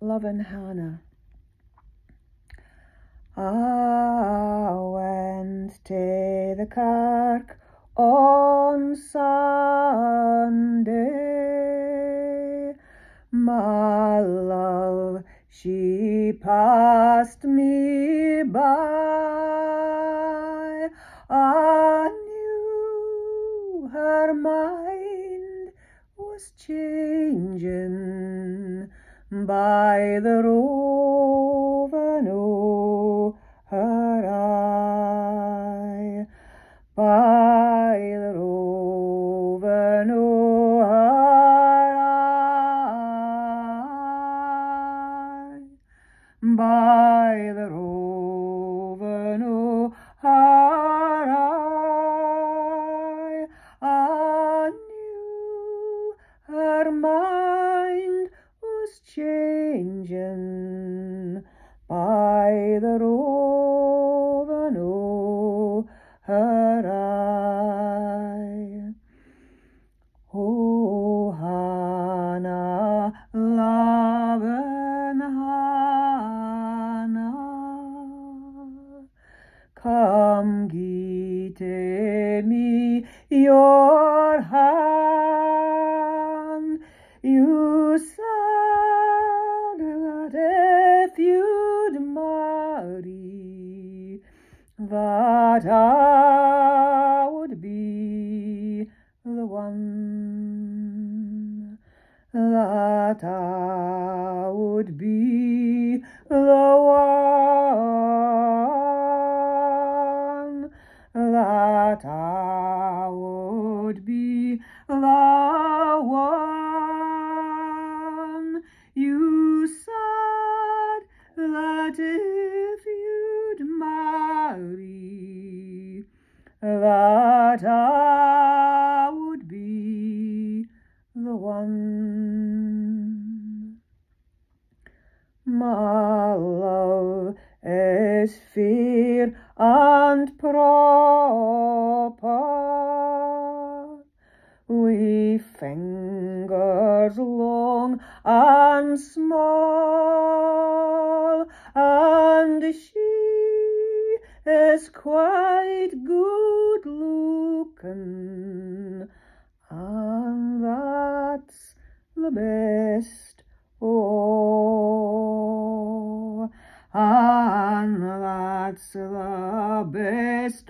Lovin Hannah. I went to the kirk on Sunday. My love, she passed me by. I knew her mind was changing by the roving o' her eye, by the roving o' her eye, by the roving o' her eye. I knew her mind was changing by the roving o' her eye. Oh, Hannah, Lovin Hannah, come gie to me your hand. You said that if you'd marry, that I would be the one, that I would be the one, that I would be the one. You said that if you'd marry, that I would be the one. My love is fair and proper, wi' fingers long and small, and she is quite good looking, and that's the best oh, and that's the best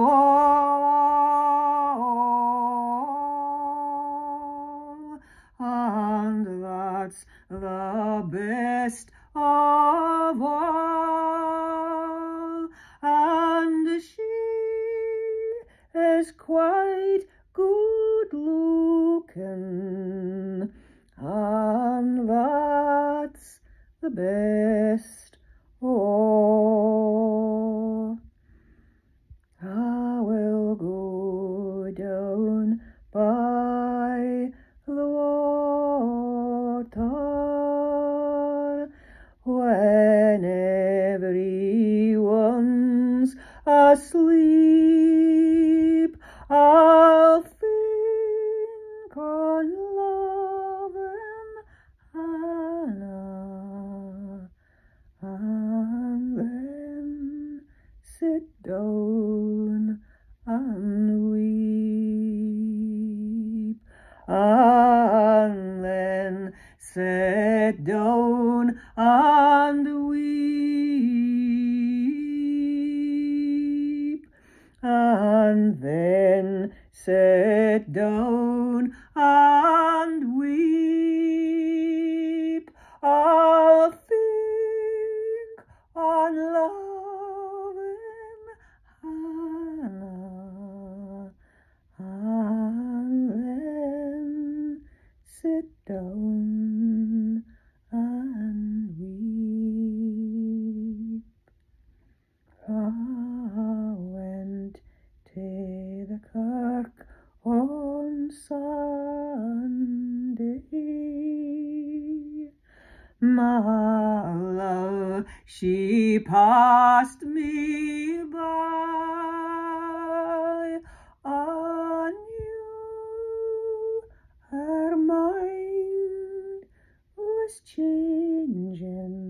oh, and that's the best of all, and she is quite good looking, and that's the best oh. I will go down by the water when everyone's asleep. I'll think on Lovin Hannah, and then sit down and weep, and then sit down and weep, and then sit down and weep. I'll think on Lovin Hannah, and then sit down and weep. I went to the kirk on Sunday. My love, she passed me by. I knew her mind was changing